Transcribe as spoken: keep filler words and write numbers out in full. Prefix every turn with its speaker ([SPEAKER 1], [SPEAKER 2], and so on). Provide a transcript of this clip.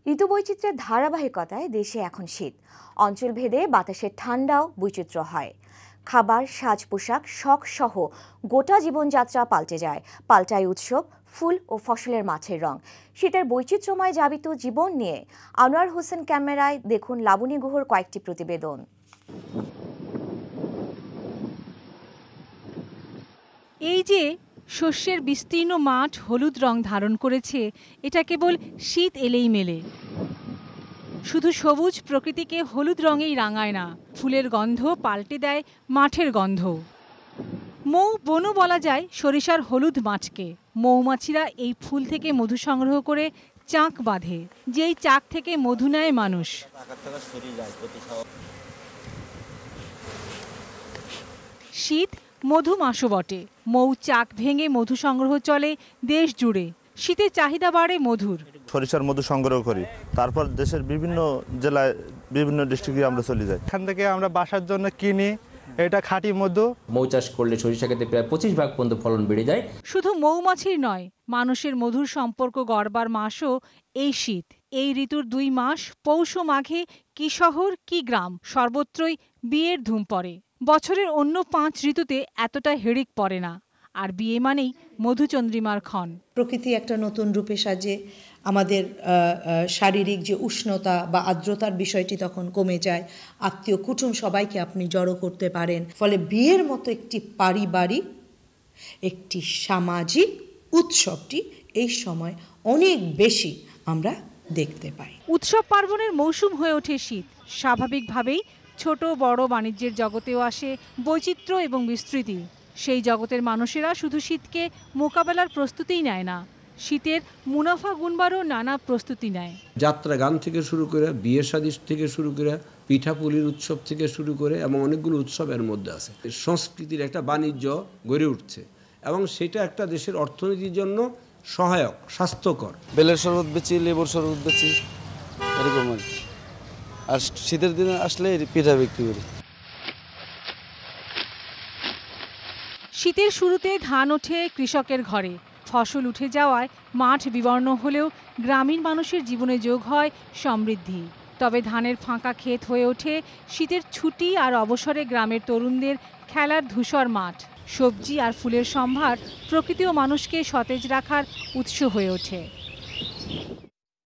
[SPEAKER 1] ঋতুবৈচিত্র্যের ধারাবাহিকতায় দেশে এখন শীত। অঞ্চলভেদে বাতাসের ঠান্ডাও বৈচিত্র্য হয়। খাবার, সাজ পোশাক, শখ সহ গোটা জীবনযাত্রা পাল্টে যায়। পাল্টায় উৎসব, ফুল ও ফসলের মাঠের রং। শীতের বৈচিত্র্যময় যাবিত জীবন নিয়ে আনোয়ার হোসেন ক্যামেরায় দেখুন লাবণী গুহর কয়েকটি প্রতিবেদন।
[SPEAKER 2] এই যে শস্যের বিস্তীর্ণ মাঠ হলুদ রং ধারণ করেছে, এটা কেবল শীত এলেই মেলে। শুধু সবুজ প্রকৃতিকে হলুদ রঙেই রাঙায় না, ফুলের গন্ধ পাল্টে দেয় মাঠের গন্ধ। মৌ বনও বলা যায় সরিষার হলুদ মাঠকে। মৌমাছিরা এই ফুল থেকে মধু সংগ্রহ করে চাক বাঁধে, যেই চাক থেকে মধু নেয় মানুষ। শীত মধু মাসও বটে। মৌ চাক ভেঙে মধু সংগ্রহ চলে দেশ জুড়ে। শীতের চাহিদা বাড়ে মধুর।
[SPEAKER 3] সরিষার মধু সংগ্রহ করি, তারপর দেশের বিভিন্ন জেলায় বিভিন্ন ডিস্ট্রিক্টে আমরা চলে যাই।
[SPEAKER 4] এখান থেকে আমরা বাসার জন্য কিনি, এটা খাঁটি মধু।
[SPEAKER 5] মৌ চাষ করলে সরিষা ক্ষেত্রে প্রায় পঁচিশ ভাগ পর্যন্ত ফলন বেড়ে যায়।
[SPEAKER 2] শুধু মৌমাছির নয়, মানুষের মধুর সম্পর্ক গড়বার মাসও এই শীত। এই ঋতুর দুই মাস, পৌষ মাঘে কি শহর কি গ্রাম, সর্বত্রই বিয়ের ধুম পড়ে। বছরের অন্য পাঁচ ঋতুতে এতটা হিড়িক পড়ে না। আর বিয়ে মানেই মধুচন্দ্রিমার ক্ষণ।
[SPEAKER 6] প্রকৃতি একটা নতুন রূপে সাজে। আমাদের শারীরিক যে উষ্ণতা বা আর্দ্রতার বিষয়টি তখন কমে যায়। আত্মীয় কুটুম সবাইকে আপনি জড়ো করতে পারেন। ফলে বিয়ের মতো একটি পারিবারিক, একটি সামাজিক উৎসবটি এই সময় অনেক বেশি আমরা দেখতে পাই।
[SPEAKER 2] উৎসব পার্বণের মৌসুম হয়ে ওঠে শীত। স্বাভাবিকভাবেই ছোট বড় বাণিজ্যের জগতেও আসে বৈচিত্র্য এবং বিস্তৃতি। সেই জগতের মানুষেরা শুধু শীতকে মোকাবেলার প্রস্তুতিই নেয় না, শীতের মুনাফা গুনবারও নানা প্রস্তুতি নেয়।
[SPEAKER 7] যাত্রা গান থেকে শুরু করে, বিয়ে শাদী থেকে শুরু করে, পিঠাপুলির উৎসব থেকে শুরু করে, এবং অনেকগুলো উৎসবের মধ্যে আছে। সংস্কৃতির একটা বাণিজ্য গড়ে উঠছে এবং সেটা একটা দেশের অর্থনীতির জন্য সহায়ক, স্বাস্থ্যকর।
[SPEAKER 8] বেলের শরবত বেচি, লেবুর শরবত বেচি, এরকম আর কি। আর শীতের দিনে আসলে পিঠা বিক্রি করি।
[SPEAKER 2] শীতের শুরুতে ধান ওঠে কৃষকের ঘরে। ফসল উঠে যাওয়ায় মাঠ বিবর্ণ হলেও গ্রামীণ মানুষের জীবনে যোগ হয় সমৃদ্ধি। তবে ধানের ফাঁকা ক্ষেত হয়ে ওঠে শীতের ছুটি আর অবসরে গ্রামের তরুণদের খেলার ধূসর মাঠ। সবজি আর ফুলের সম্ভার প্রকৃতি ও মানুষকে সতেজ রাখার উৎস হয়ে ওঠে।